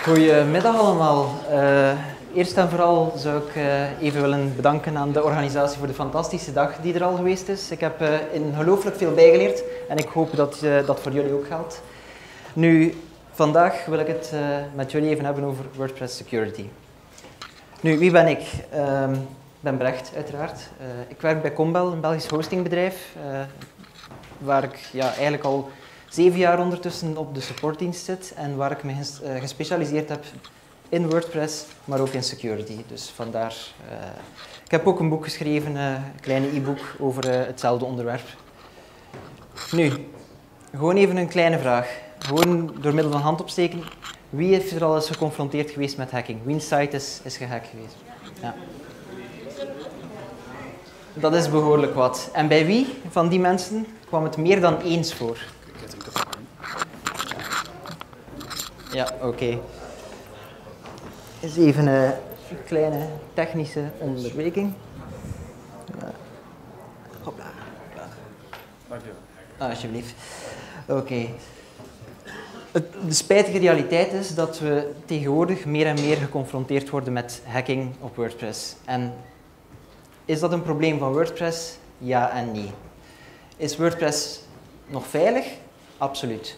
Goedemiddag allemaal. Eerst en vooral zou ik even willen bedanken aan de organisatie voor de fantastische dag die er al geweest is. Ik heb ongelooflijk veel bijgeleerd en ik hoop dat dat voor jullie ook geldt. Nu, vandaag wil ik het met jullie even hebben over WordPress security. Nu, wie ben ik? Ik ben Brecht, uiteraard. Ik werk bij Combel, een Belgisch hostingbedrijf, waar ik eigenlijk al 7 jaar ondertussen op de supportdienst zit en waar ik me gespecialiseerd heb in WordPress, maar ook in security. Dus vandaar. Ik heb ook een boek geschreven, een kleine e-book over hetzelfde onderwerp. Nu, gewoon even een kleine vraag. Gewoon door middel van handopsteken. Wie heeft er al eens geconfronteerd geweest met hacking? Wiens site is gehackt geweest? Ja. Dat is behoorlijk wat. En bij wie van die mensen kwam het meer dan eens voor? Ja, oké. Is even een kleine technische onderbreking. Hopla. Dankjewel. Alsjeblieft. Oké. De spijtige realiteit is dat we tegenwoordig meer en meer geconfronteerd worden met hacking op WordPress. En is dat een probleem van WordPress? Ja en nee. Is WordPress nog veilig? Absoluut.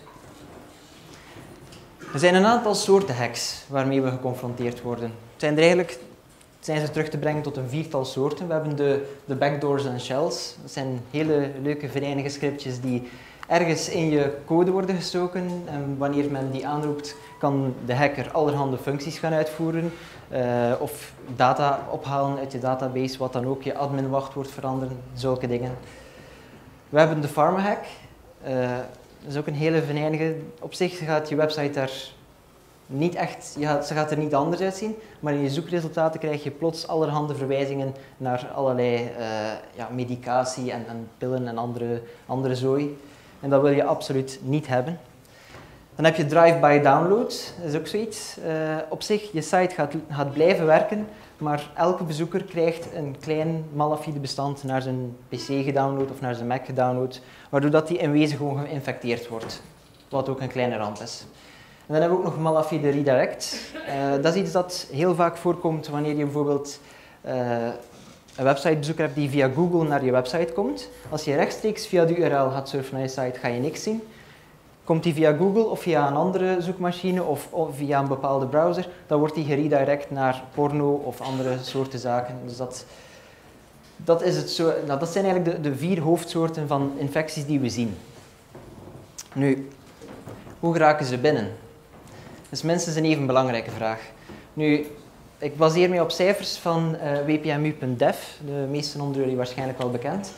Er zijn een aantal soorten hacks waarmee we geconfronteerd worden. Zijn ze terug te brengen tot een 4-tal soorten. We hebben de backdoors en shells. Dat zijn hele leuke venijnige scriptjes die ergens in je code worden gestoken. En wanneer men die aanroept, kan de hacker allerhande functies gaan uitvoeren. Of data ophalen uit je database, wat dan ook je admin-wachtwoord veranderen, zulke dingen. We hebben de pharma hack. Dat is ook een hele venijnige. Op zich gaat je website daar niet echt, ze gaat er niet anders uitzien, maar in je zoekresultaten krijg je plots allerhande verwijzingen naar allerlei medicatie en pillen en andere zooi. En dat wil je absoluut niet hebben. Dan heb je drive-by download, dat is ook zoiets. Op zich, je site gaat blijven werken, maar elke bezoeker krijgt een klein malafide bestand naar zijn PC gedownload of naar zijn Mac gedownload, waardoor dat die in wezen gewoon geïnfecteerd wordt, wat ook een kleine ramp is. En dan hebben we ook nog malafide redirect. Dat is iets dat heel vaak voorkomt wanneer je bijvoorbeeld een websitebezoeker hebt die via Google naar je website komt. Als je rechtstreeks via de URL gaat surfen naar je site, ga je niks zien. Komt die via Google of via een andere zoekmachine of via een bepaalde browser, dan wordt die geredirect naar porno of andere soorten zaken. Dus dat is het zo, dat zijn eigenlijk de 4 hoofdsoorten van infecties die we zien. Nu, hoe geraken ze binnen? Dat is minstens een even belangrijke vraag. Nu, ik baseer me op cijfers van wpmu.dev, de meesten onder jullie waarschijnlijk wel bekend.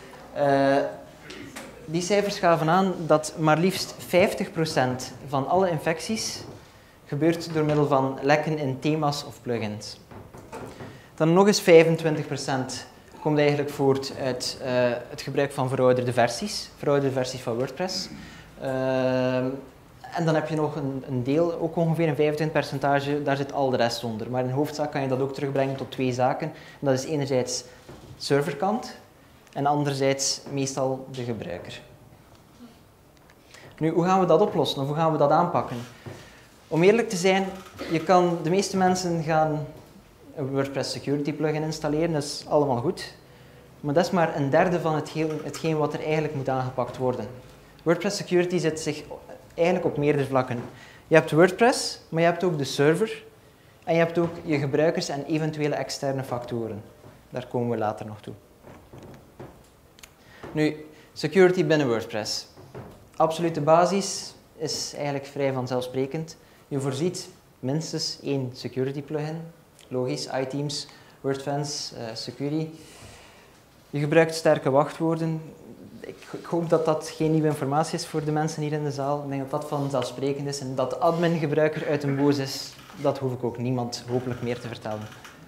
Die cijfers gaven aan dat maar liefst 50% van alle infecties gebeurt door middel van lekken in thema's of plugins. Dan nog eens 25% komt eigenlijk voort uit het gebruik van verouderde versies van WordPress. En dan heb je nog een deel, ook ongeveer een 25%, daar zit al de rest onder. Maar in hoofdzaak kan je dat ook terugbrengen tot 2 zaken. En dat is enerzijds serverkant en anderzijds meestal de gebruiker. Nu, hoe gaan we dat oplossen of hoe gaan we dat aanpakken? Om eerlijk te zijn, de meeste mensen gaan een WordPress security plugin installeren, dat is allemaal goed. Maar dat is maar een derde van hetgeen wat er eigenlijk moet aangepakt worden. WordPress security zet zich eigenlijk op meerdere vlakken. Je hebt WordPress, maar je hebt ook de server en je hebt ook je gebruikers en eventuele externe factoren. Daar komen we later nog toe. Nu, security binnen WordPress. Absolute basis is eigenlijk vrij vanzelfsprekend. Je voorziet minstens 1 security plugin. Logisch, iTeams, WordFence, Securi. Je gebruikt sterke wachtwoorden. Ik hoop dat dat geen nieuwe informatie is voor de mensen hier in de zaal. Ik denk dat dat vanzelfsprekend is. En dat de admin-gebruiker uit een boos is, dat hoef ik ook niemand hopelijk meer te vertellen.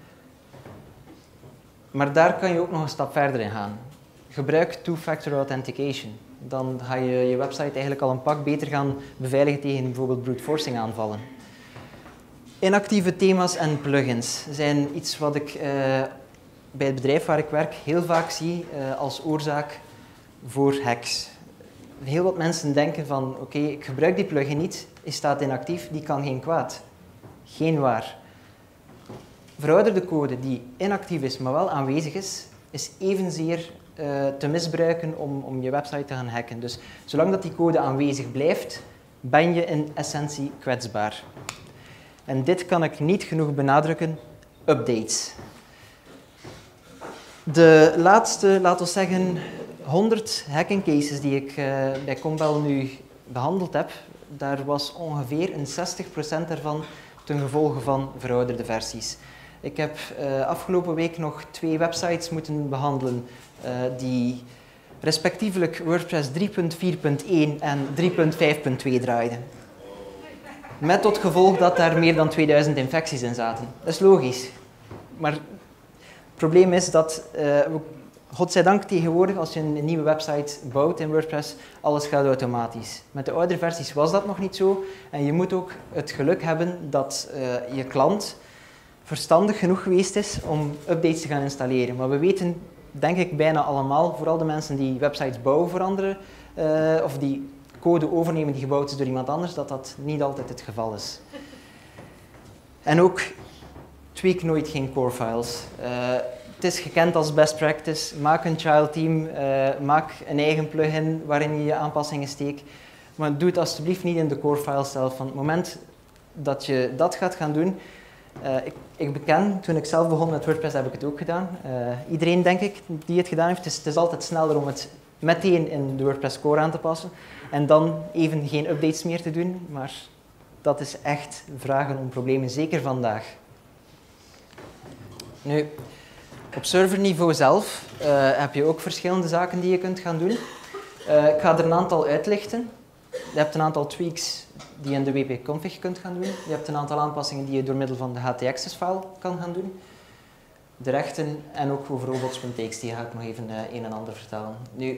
Maar daar kan je ook nog een stap verder in gaan. Gebruik two-factor authentication. Dan ga je je website eigenlijk al een pak beter gaan beveiligen tegen bijvoorbeeld brute forcing aanvallen. Inactieve thema's en plugins zijn iets wat ik bij het bedrijf waar ik werk heel vaak zie als oorzaak voor hacks. Heel wat mensen denken van oké, ik gebruik die plugin niet, hij staat inactief, die kan geen kwaad. geen waar. Verouderde code die inactief is, maar wel aanwezig is evenzeer te misbruiken om je website te gaan hacken. Dus zolang dat die code aanwezig blijft, ben je in essentie kwetsbaar. En dit kan ik niet genoeg benadrukken, updates. De laatste, laten we zeggen, 100 hacking cases die ik bij Combel nu behandeld heb, daar was ongeveer een 60% daarvan ten gevolge van verouderde versies. Ik heb afgelopen week nog 2 websites moeten behandelen die respectievelijk WordPress 3.4.1 en 3.5.2 draaiden. Met tot gevolg dat daar meer dan 2000 infecties in zaten. Dat is logisch. Maar het probleem is dat, godzijdank tegenwoordig, als je een nieuwe website bouwt in WordPress, alles gaat automatisch. Met de oudere versies was dat nog niet zo. En je moet ook het geluk hebben dat je klant verstandig genoeg geweest is om updates te gaan installeren. Maar we weten, denk ik, bijna allemaal, vooral de mensen die websites bouwen voor anderen, of die code overnemen die gebouwd is door iemand anders, dat dat niet altijd het geval is. En ook, tweak nooit geen core files. Het is gekend als best practice. Maak een child team, maak een eigen plugin waarin je je aanpassingen steekt. Maar doe het alsjeblieft niet in de core files zelf. Van het moment dat je dat gaat gaan doen, ik beken, toen ik zelf begon met WordPress heb ik het ook gedaan. Iedereen, denk ik, die het gedaan heeft, het is altijd sneller om het meteen in de WordPress core aan te passen en dan even geen updates meer te doen, maar dat is echt vragen om problemen, zeker vandaag. Nu, op serverniveau zelf heb je ook verschillende zaken die je kunt gaan doen. Ik ga er een aantal uitlichten. Je hebt een aantal tweaks die je in de wp-config kunt gaan doen. Je hebt een aantal aanpassingen die je door middel van de htaccess-file kan gaan doen. De rechten en ook over robots.txt ga ik nog even een en ander vertellen. Nu,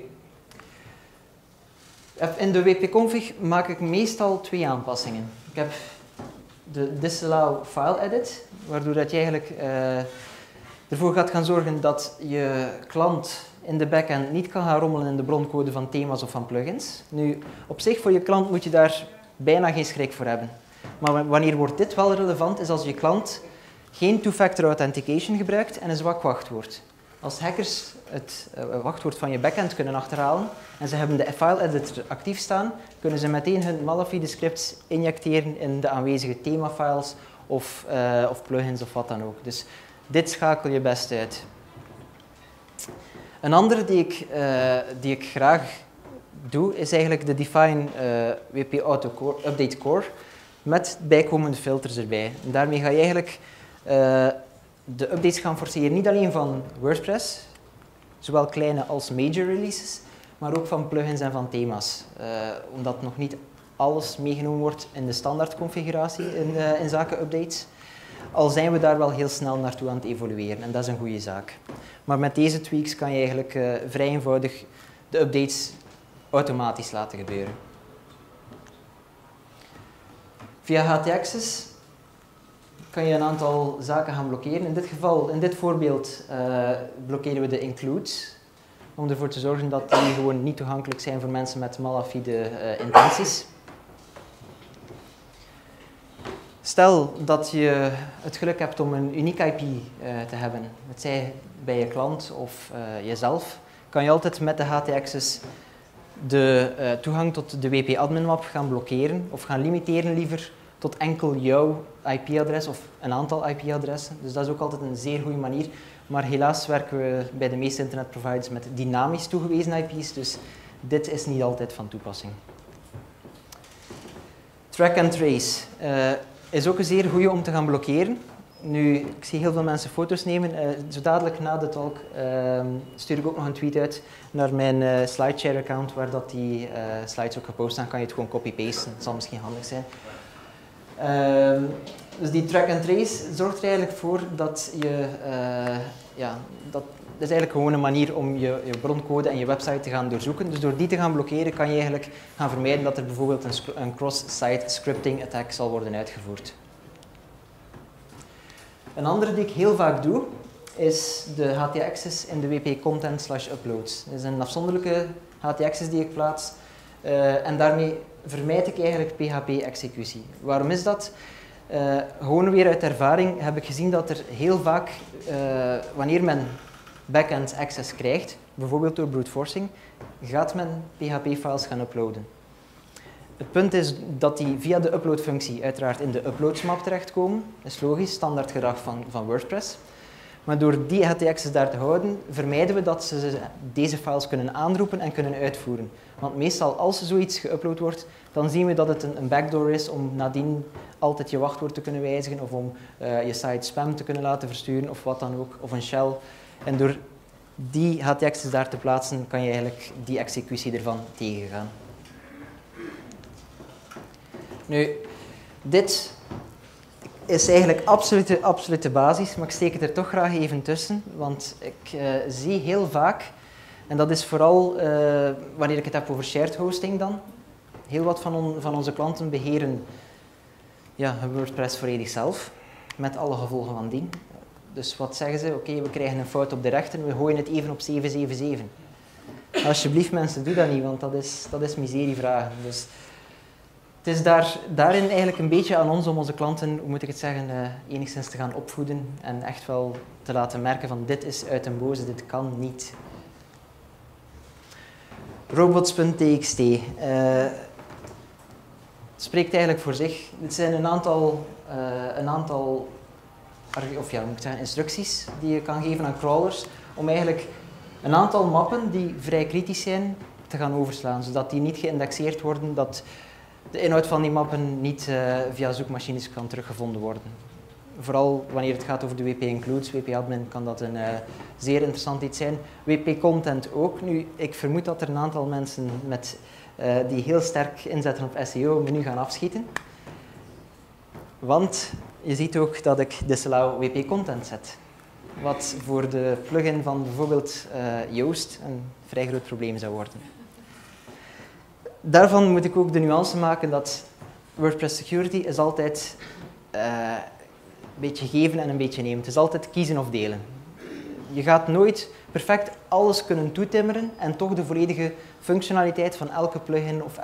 in de wp-config maak ik meestal 2 aanpassingen. Ik heb de disallow file edit, waardoor dat je eigenlijk ervoor gaat gaan zorgen dat je klant in de backend niet kan gaan rommelen in de broncode van thema's of van plugins. Nu, op zich voor je klant moet je daar bijna geen schrik voor hebben. Maar wanneer wordt dit wel relevant, is als je klant geen two-factor authentication gebruikt en een zwak wachtwoord. Als hackers het wachtwoord van je backend kunnen achterhalen en ze hebben de file editor actief staan, kunnen ze meteen hun malafide scripts injecteren in de aanwezige themafiles of plugins of wat dan ook. Dus dit schakel je best uit. Een andere die ik graag doe, is eigenlijk de Define WP Auto Core, Update Core met bijkomende filters erbij. En daarmee ga je eigenlijk de updates gaan forceren, niet alleen van WordPress, zowel kleine als major releases, maar ook van plugins en van thema's. Omdat nog niet alles meegenomen wordt in de standaard configuratie in zaken updates. Al zijn we daar wel heel snel naartoe aan het evolueren en dat is een goede zaak. Maar met deze tweaks kan je eigenlijk vrij eenvoudig de updates automatisch laten gebeuren. Via htaccess kan je een aantal zaken gaan blokkeren. In dit geval, in dit voorbeeld, blokkeren we de includes, om ervoor te zorgen dat die gewoon niet toegankelijk zijn voor mensen met malafide intenties. Stel dat je het geluk hebt om een uniek IP te hebben, het zij bij je klant of jezelf, kan je altijd met de htaccess de toegang tot de WP-admin-map gaan blokkeren of gaan limiteren liever tot enkel jouw IP-adres of een aantal IP-adressen. Dus dat is ook altijd een zeer goede manier. Maar helaas werken we bij de meeste internetproviders met dynamisch toegewezen IP's, dus dit is niet altijd van toepassing. Track and trace is ook een zeer goede om te gaan blokkeren. Nu, ik zie heel veel mensen foto's nemen. Zo dadelijk na de talk stuur ik ook nog een tweet uit naar mijn SlideShare-account, waar dat die slides ook gepost staan. Kan je het gewoon copy-pasten, dat zal misschien handig zijn. Dus die track and trace zorgt er eigenlijk voor dat je, dat is eigenlijk gewoon een manier om je broncode en je website te gaan doorzoeken. Dus door die te gaan blokkeren kan je eigenlijk gaan vermijden dat er bijvoorbeeld een cross-site scripting attack zal worden uitgevoerd. Een andere die ik heel vaak doe, is de htaccess in de wp-content/uploads. Dat is een afzonderlijke htaccess die ik plaats en daarmee vermijd ik eigenlijk PHP-executie. Waarom is dat? Gewoon weer uit ervaring heb ik gezien dat er heel vaak, wanneer men backend access krijgt, bijvoorbeeld door brute forcing, gaat men PHP-files gaan uploaden. Het punt is dat die via de uploadfunctie uiteraard in de uploadsmap terechtkomen. Dat is logisch, standaard gedrag van WordPress. Maar door die htx's daar te houden, vermijden we dat ze deze files kunnen aanroepen en kunnen uitvoeren. Want meestal als er zoiets geüpload wordt, dan zien we dat het een backdoor is om nadien altijd je wachtwoord te kunnen wijzigen of om je site spam te kunnen laten versturen of wat dan ook, of een shell. En door die htx's daar te plaatsen, kan je eigenlijk die executie ervan tegengaan. Nu, dit is eigenlijk absolute basis, maar ik steek het er toch graag even tussen, want ik zie heel vaak, en dat is vooral wanneer ik het heb over shared hosting dan, heel wat van onze klanten beheren WordPress volledig zelf, met alle gevolgen van dien. Dus wat zeggen ze? Oké, we krijgen een fout op de rechten, we gooien het even op 777. Alsjeblieft mensen, doe dat niet, want dat is miserievragen. Dus het is daarin eigenlijk een beetje aan ons om onze klanten, hoe moet ik het zeggen, enigszins te gaan opvoeden en echt wel te laten merken van dit is uit den boze, dit kan niet. Robots.txt spreekt eigenlijk voor zich. Dit zijn een aantal instructies die je kan geven aan crawlers om eigenlijk een aantal mappen die vrij kritisch zijn te gaan overslaan, zodat die niet geïndexeerd worden, dat de inhoud van die mappen niet via zoekmachines kan teruggevonden worden. Vooral wanneer het gaat over de WP Includes, WP Admin, kan dat een zeer interessant iets zijn. WP Content ook. Nu, ik vermoed dat er een aantal mensen die heel sterk inzetten op SEO me nu gaan afschieten. Want je ziet ook dat ik disallow WP Content zet. Wat voor de plugin van bijvoorbeeld Yoast een vrij groot probleem zou worden. Daarvan moet ik ook de nuance maken dat WordPress security is altijd een beetje geven en een beetje nemen. Het is altijd kiezen of delen. Je gaat nooit perfect alles kunnen toetimmeren en toch de volledige functionaliteit van elke plugin of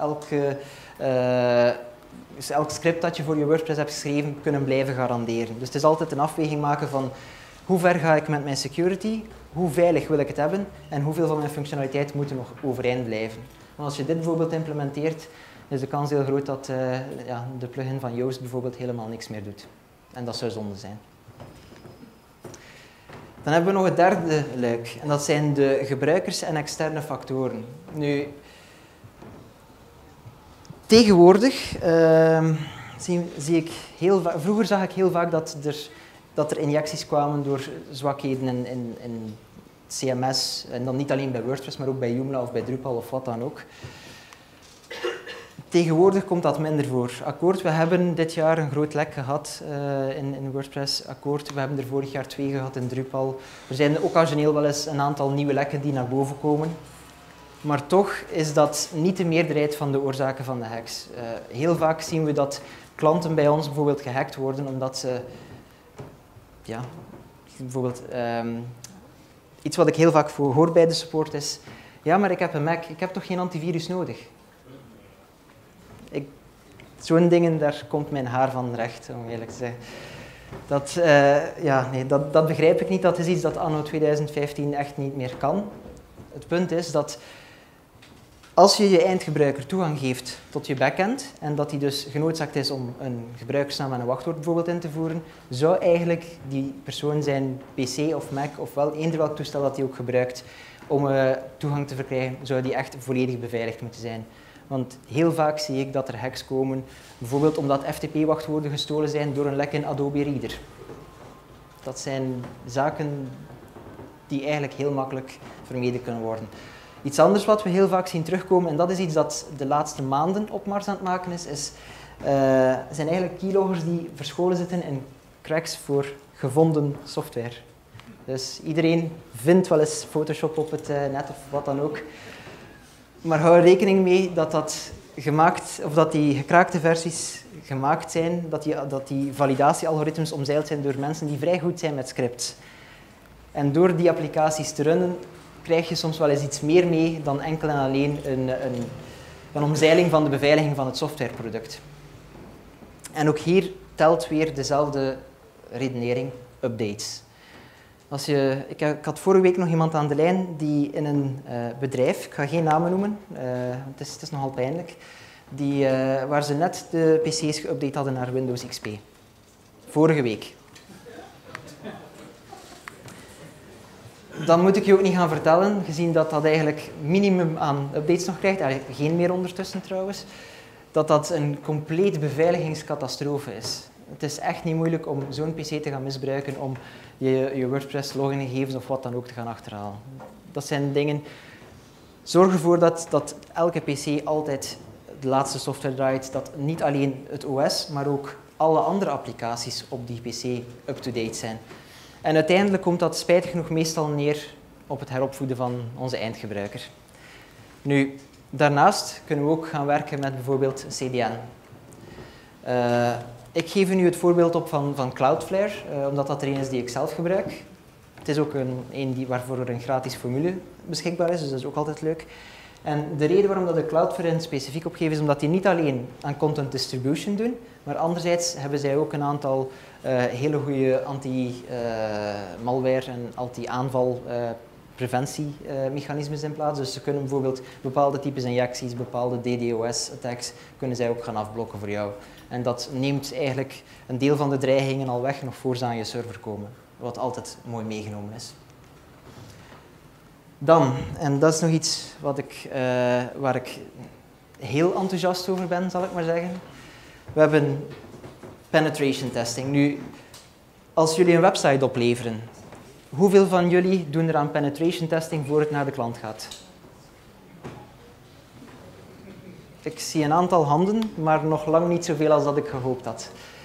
elk script dat je voor je WordPress hebt geschreven kunnen blijven garanderen. Dus het is altijd een afweging maken van hoe ver ga ik met mijn security, hoe veilig wil ik het hebben en hoeveel van mijn functionaliteit moet er nog overeind blijven. Want als je dit bijvoorbeeld implementeert, is de kans heel groot dat de plugin van Yoast bijvoorbeeld helemaal niks meer doet. En dat zou zonde zijn. Dan hebben we nog het derde luik, en dat zijn de gebruikers en externe factoren. Nu, tegenwoordig zie ik vroeger zag ik heel vaak dat er injecties kwamen door zwakheden in CMS, en dan niet alleen bij WordPress, maar ook bij Joomla of bij Drupal of wat dan ook. Tegenwoordig komt dat minder voor. Akkoord, we hebben dit jaar een groot lek gehad in WordPress. Akkoord, we hebben er vorig jaar 2 gehad in Drupal. Er zijn occasioneel wel eens een aantal nieuwe lekken die naar boven komen. Maar toch is dat niet de meerderheid van de oorzaken van de hacks. Heel vaak zien we dat klanten bij ons bijvoorbeeld gehackt worden omdat ze... bijvoorbeeld... iets wat ik heel vaak hoor bij de support is... Ja, maar ik heb een Mac, ik heb toch geen antivirus nodig? Zo'n dingen, daar komt mijn haar van recht, om eerlijk te zeggen. Dat begrijp ik niet. Dat is iets dat anno 2015 echt niet meer kan. Het punt is dat als je je eindgebruiker toegang geeft tot je backend en dat hij dus genoodzaakt is om een gebruikersnaam en een wachtwoord bijvoorbeeld in te voeren, zou eigenlijk die persoon zijn PC of Mac of wel eender welk toestel dat hij ook gebruikt om toegang te verkrijgen, zou die echt volledig beveiligd moeten zijn. Want heel vaak zie ik dat er hacks komen, bijvoorbeeld omdat FTP-wachtwoorden gestolen zijn door een lek in Adobe Reader. Dat zijn zaken die eigenlijk heel makkelijk vermeden kunnen worden. Iets anders wat we heel vaak zien terugkomen, en dat is iets dat de laatste maanden opmars aan het maken is zijn eigenlijk keyloggers die verscholen zitten in cracks voor gevonden software. Dus iedereen vindt wel eens Photoshop op het net of wat dan ook. Maar hou er rekening mee dat die gekraakte versies gemaakt zijn, dat die validatiealgoritmes omzeild zijn door mensen die vrij goed zijn met scripts. En door die applicaties te runnen, krijg je soms wel eens iets meer mee dan enkel en alleen een omzeiling van de beveiliging van het softwareproduct. En ook hier vertelt weer dezelfde redenering, updates. Ik had vorige week nog iemand aan de lijn die in een bedrijf, ik ga geen namen noemen, het is nogal pijnlijk, waar ze net de PC's geüpdate hadden naar Windows XP. Vorige week. Dan moet ik je ook niet gaan vertellen, gezien dat dat eigenlijk minimum aan updates nog krijgt, geen meer ondertussen trouwens, dat een complete beveiligingscatastrofe is. Het is echt niet moeilijk om zo'n PC te gaan misbruiken om je WordPress logingegevens of wat dan ook te gaan achterhalen. Dat zijn dingen. Zorg ervoor dat elke PC altijd de laatste software draait, dat niet alleen het OS, maar ook alle andere applicaties op die PC up-to-date zijn. En uiteindelijk komt dat spijtig genoeg meestal neer op het heropvoeden van onze eindgebruiker. Nu, daarnaast kunnen we ook gaan werken met bijvoorbeeld CDN. Ik geef u nu het voorbeeld op van Cloudflare, omdat dat er een is die ik zelf gebruik. Het is ook een waarvoor er een gratis formule beschikbaar is, dus dat is ook altijd leuk. En de reden waarom dat ik Cloudflare specifiek opgeef is omdat die niet alleen aan content distribution doen, maar anderzijds hebben zij ook een aantal hele goede anti-malware en anti-aanval preventiemechanismes in plaats. Dus ze kunnen bijvoorbeeld bepaalde types injecties, bepaalde DDoS-attacks, kunnen zij ook gaan afblokken voor jou. En dat neemt eigenlijk een deel van de dreigingen al weg, nog voor ze aan je server komen. Wat altijd mooi meegenomen is. Dan, en dat is nog iets waar ik heel enthousiast over ben, zal ik maar zeggen. We hebben penetration testing. Nu, als jullie een website opleveren, hoeveel van jullie doen er aan penetration testing voor het naar de klant gaat? Ik zie een aantal handen, maar nog lang niet zoveel als dat ik gehoopt had.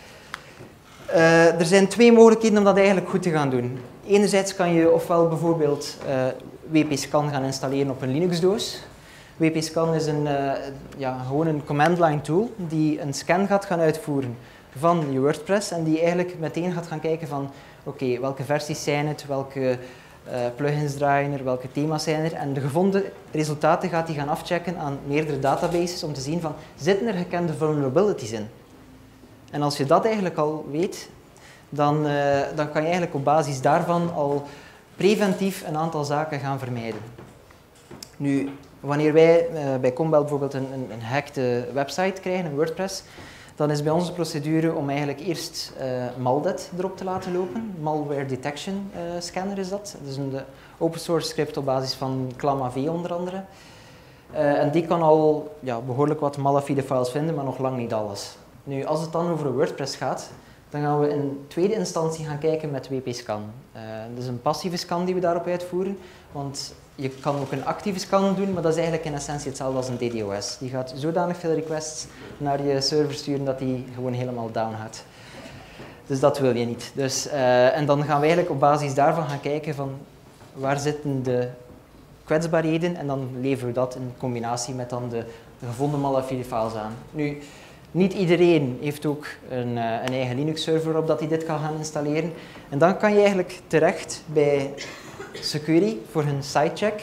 Er zijn twee mogelijkheden om dat eigenlijk goed te gaan doen. Enerzijds kan je ofwel bijvoorbeeld WP-scan gaan installeren op een Linux-doos. WP-scan is gewoon een command-line tool die een scan gaat gaan uitvoeren van je WordPress en die eigenlijk meteen gaat gaan kijken van oké, welke versies zijn het, welke plugins draaien er, welke thema's zijn er. En de gevonden resultaten gaat hij gaan afchecken aan meerdere databases om te zien van zitten er gekende vulnerabilities in. En als je dat eigenlijk al weet, dan kan je eigenlijk op basis daarvan al preventief een aantal zaken gaan vermijden. Nu, wanneer wij bij Combelt bijvoorbeeld een gehackte website krijgen, een WordPress, dan is bij onze procedure om eigenlijk eerst Maldet erop te laten lopen. Malware Detection Scanner is dat. Dat is een open source script op basis van ClamAV onder andere. En die kan al behoorlijk wat malafide files vinden, maar nog lang niet alles. Nu, als het dan over een WordPress gaat, dan gaan we in tweede instantie gaan kijken met WP-scan. Dat is een passieve scan die we daarop uitvoeren, want je kan ook een actieve scan doen, maar dat is eigenlijk in essentie hetzelfde als een DDoS. Die gaat zodanig veel requests naar je server sturen dat die gewoon helemaal down gaat. Dus dat wil je niet. En dan gaan we eigenlijk op basis daarvan gaan kijken van waar zitten de kwetsbaarheden en dan leveren we dat in combinatie met dan de gevonden malafide files aan. Nu, niet iedereen heeft ook een eigen Linux-server waarop dat hij dit kan gaan installeren. En dan kan je eigenlijk terecht bij Security voor hun sitecheck.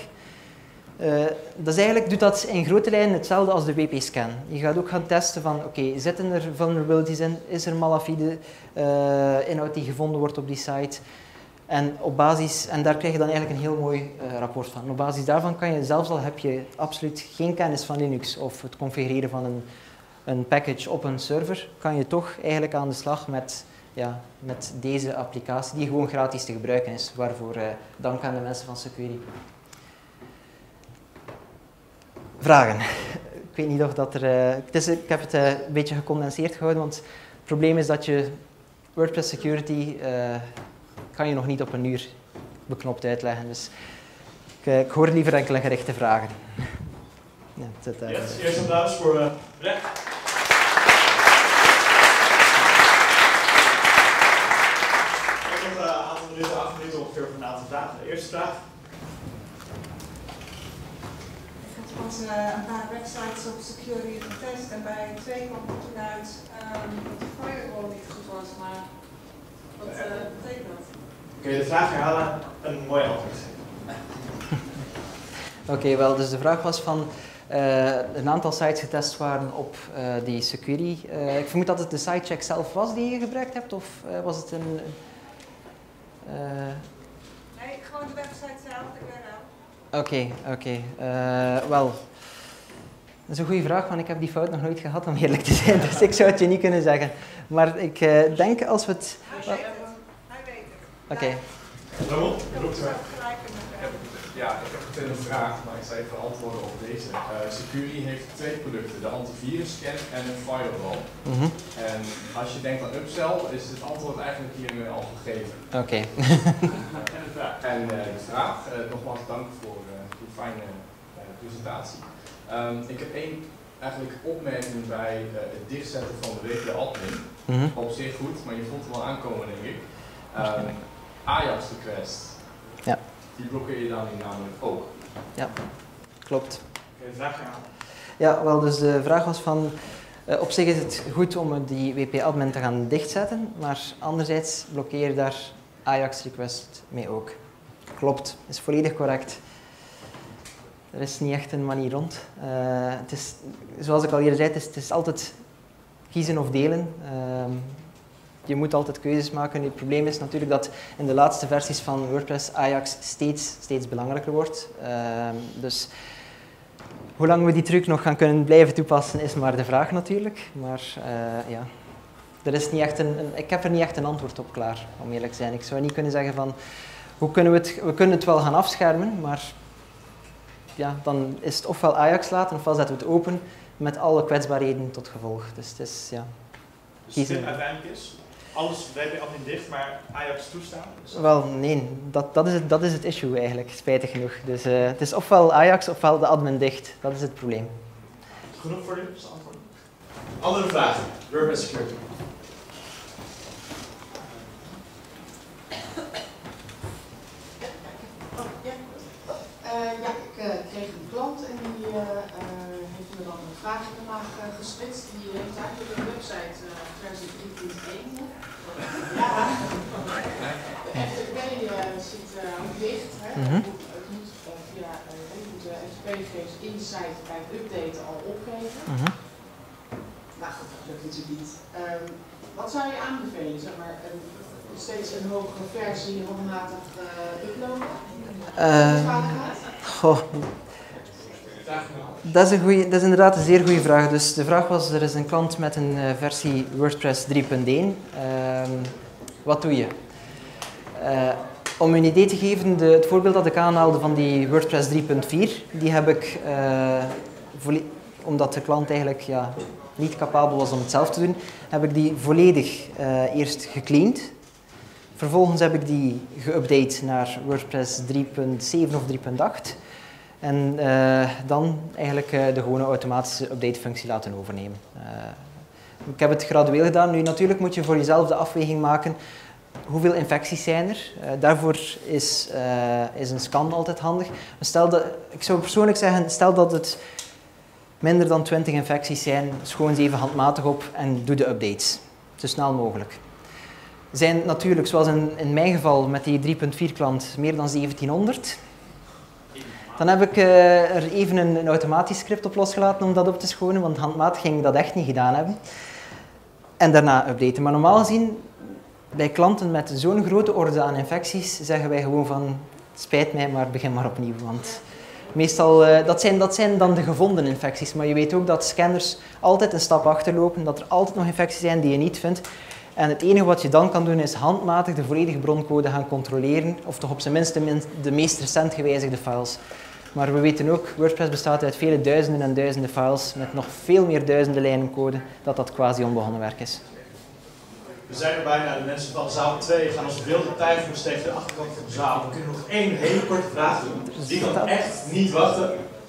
Doet dat in grote lijnen hetzelfde als de WP-scan. Je gaat ook gaan testen van, oké, zitten er vulnerabilities in? Is er malafide inhoud die gevonden wordt op die site? En daar krijg je dan eigenlijk een heel mooi rapport van. Op basis daarvan kan je, zelfs al heb je absoluut geen kennis van Linux of het configureren van een package op een server, kan je toch eigenlijk aan de slag met deze applicatie, die gewoon gratis te gebruiken is. Waarvoor dank aan de mensen van Security. Vragen? Ik weet niet of dat er... ik heb het een beetje gecondenseerd gehouden, want het probleem is dat je WordPress Security kan je nog niet op een uur beknopt uitleggen. Dus ik hoor liever enkele gerichte vragen. Ja, eerst applaus voor Brecht. Ik heb nog een aantal minuten, 8 minuten ongeveer voor een aantal vragen. De eerste vraag. Ik had pas een paar websites op security getest en bij 2 kwam er toen uit dat de firewall niet goed was, maar wat betekent dat? Kun je de vraag herhalen? Een mooi antwoord. Oké, wel, dus de vraag was van een aantal sites getest waren op die security. Ik vermoed dat het de sitecheck zelf was die je gebruikt hebt, of was het een... Nee, gewoon de website zelf, de URL. Oké. Wel, dat is een goede vraag, want ik heb die fout nog nooit gehad om eerlijk te zijn, dus ik zou het je niet kunnen zeggen. Maar ik denk als we het... Hij weet het. Oké. Ramon, roept u mij. Ja, ik heb meteen een vraag, maar ik zal even antwoorden op deze. Security heeft twee producten, de antivirusscan en een firewall. En als je denkt aan upsell, is het antwoord eigenlijk hiermee al gegeven. Oké. En de vraag? En de vraag, nogmaals dank voor de fijne presentatie. Ik heb één eigenlijk opmerking bij het dichtzetten van de WP-admin. Op zich goed, maar je voelt het wel aankomen, denk ik. Ajax request. Ja. Die blokkeer je dan namelijk ook. Ja, klopt. Oké, de vraag aan. Ja, wel, dus de vraag was van... op zich is het goed om die WP-admin te gaan dichtzetten, maar anderzijds blokkeer je daar Ajax-request mee ook. Klopt, is volledig correct. Er is niet echt een manier rond. Het is, zoals ik al eerder zei, het is altijd kiezen of delen. Je moet altijd keuzes maken. Het probleem is natuurlijk dat in de laatste versies van WordPress Ajax steeds belangrijker wordt. Dus hoe lang we die truc nog gaan kunnen blijven toepassen is maar de vraag natuurlijk. Maar ja, er is niet echt ik heb er niet echt een antwoord op klaar, om eerlijk te zijn. Ik zou niet kunnen zeggen van, we kunnen het wel gaan afschermen, maar ja, dan is het ofwel Ajax laten, ofwel zetten we het open met alle kwetsbaarheden tot gevolg. Dus het is, ja... Dus de tip uiteindelijk is, alles WP-admin dicht, maar Ajax toestaan? Dus... Wel, nee, dat is het issue eigenlijk, spijtig genoeg. Dus het is ofwel Ajax, ofwel de admin dicht. Dat is het probleem. Genoeg voor u, als antwoord. Andere vragen? WordPress Security. Ja, ik kreeg een klant en die heeft me dan een vragenkaart gesplitst. Die heeft eigenlijk een website versie 3.1. Ja, de FTP zit ook dicht. Hè. Het moet via de FTP-gegevens in de site bij het updaten al opgeven. Nou goed, dat lukt natuurlijk niet. Wat zou je aanbevelen? Zeg maar, steeds een hogere versie handmatig uploaden? Goh. Dat is inderdaad een zeer goede vraag. Dus de vraag was, er is een klant met een versie WordPress 3.1. Wat doe je? Om een idee te geven, het voorbeeld dat ik aanhaalde van die WordPress 3.4, die heb ik, omdat de klant eigenlijk niet capabel was om het zelf te doen, heb ik die volledig eerst gecleaned. Vervolgens heb ik die geüpdate naar WordPress 3.7 of 3.8 en dan eigenlijk de gewone automatische update-functie laten overnemen. Ik heb het gradueel gedaan. Nu natuurlijk moet je voor jezelf de afweging maken, hoeveel infecties zijn er? Daarvoor is een scan altijd handig. Ik zou persoonlijk zeggen, stel dat het minder dan 20 infecties zijn, schoon ze even handmatig op en doe de updates. Zo snel mogelijk. Zijn natuurlijk, zoals in mijn geval met die 3.4 klant, meer dan 1700. Dan heb ik er even een automatisch script op losgelaten om dat op te schonen, want handmatig ging ik dat echt niet gedaan hebben. En daarna updaten. Maar normaal gezien, bij klanten met zo'n grote orde aan infecties, zeggen wij gewoon van, spijt mij, maar begin maar opnieuw. Want meestal, dat zijn dan de gevonden infecties, maar je weet ook dat scanners altijd een stap achterlopen, dat er altijd nog infecties zijn die je niet vindt. En het enige wat je dan kan doen is handmatig de volledige broncode gaan controleren, of toch op zijn minst de meest recent gewijzigde files. Maar we weten ook, WordPress bestaat uit vele duizenden en duizenden files met nog veel meer duizenden lijnen code, dat quasi onbegonnen werk is. We zijn er bijna, de mensen van zaal 2 gaan als wilde tijgers tegen de achterkant van de zaal. We kunnen nog één hele korte vraag doen. Die kan echt niet wachten.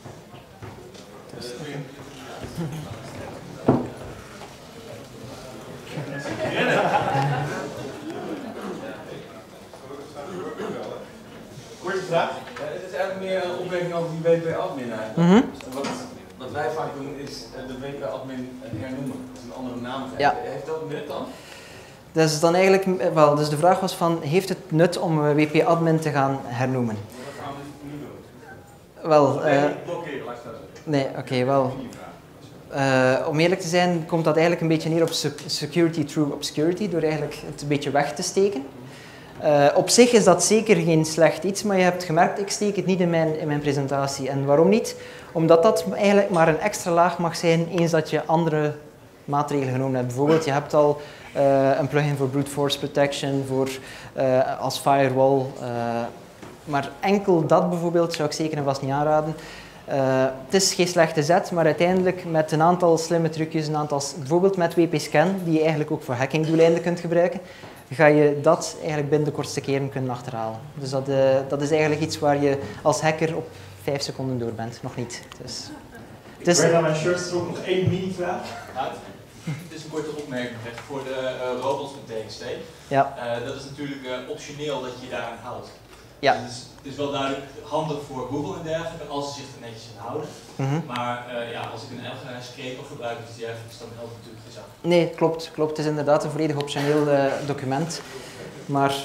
Korte vraag? Het is eigenlijk meer een opmerking over die WP-admin eigenlijk. Wat wij vaak doen is de WP-admin hernoemen. Dat is een andere naam geven. Ja. Heeft dat nut dan? Dus dan eigenlijk, dus de vraag was van, heeft het nut om WP-admin te gaan hernoemen? Wat gaan we nu doen? Wel, Blokkeren, laat ik dat zeggen. Nee, oké, wel. Om eerlijk te zijn, komt dat eigenlijk een beetje neer op security through obscurity, door eigenlijk het een beetje weg te steken. Op zich is dat zeker geen slecht iets, maar je hebt gemerkt, ik steek het niet in mijn presentatie. En waarom niet? Omdat dat eigenlijk maar een extra laag mag zijn, eens dat je andere maatregelen genomen hebt. Bijvoorbeeld, je hebt al een plugin voor brute force protection, als firewall. Maar enkel dat bijvoorbeeld zou ik zeker en vast niet aanraden. Het is geen slechte zet, maar uiteindelijk met een aantal slimme trucjes, bijvoorbeeld met WP-scan, die je eigenlijk ook voor hackingdoeleinden kunt gebruiken, ga je dat eigenlijk binnen de kortste keren kunnen achterhalen. Dus dat is eigenlijk iets waar je als hacker op 5 seconden door bent, nog niet. Dus, Ik ben aan mijn shirt terug nog 1 mini-vraag. Het is een korte opmerking voor de robots.txt. Ja. Dat is natuurlijk optioneel dat je daaraan houdt. Ja. Dus het is wel duidelijk handig voor Google en dergelijke als ze zich er netjes aan houden. Maar als ik een eigenaarscreep gebruik of iets dergelijks, dan helpt het natuurlijk geen zak. Nee, klopt. Het is inderdaad een volledig optioneel document. Maar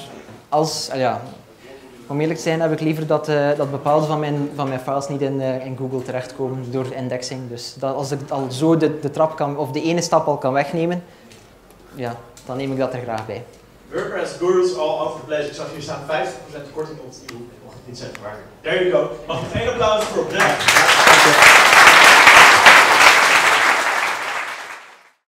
om eerlijk te zijn heb ik liever dat bepaalde van mijn files niet in Google terechtkomen door indexing. Dus als ik al zo de trap kan, of de ene stap al kan wegnemen, ja, dan neem ik dat er graag bij. WordPress gurus all over the place. Ik zag hier staan 50% korting op het e-book. Ik mocht het niet zeggen, maar there you go. Mag ik nog 1 applaus voor Brent?